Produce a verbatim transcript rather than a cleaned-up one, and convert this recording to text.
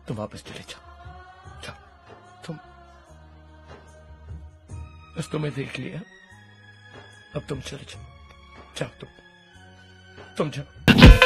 तुम वापस चले जाओ, जाओ तुम। बस तुम्हें देख लिया, अब तुम चले जाओ, जाओ तुम, तुम जाओ।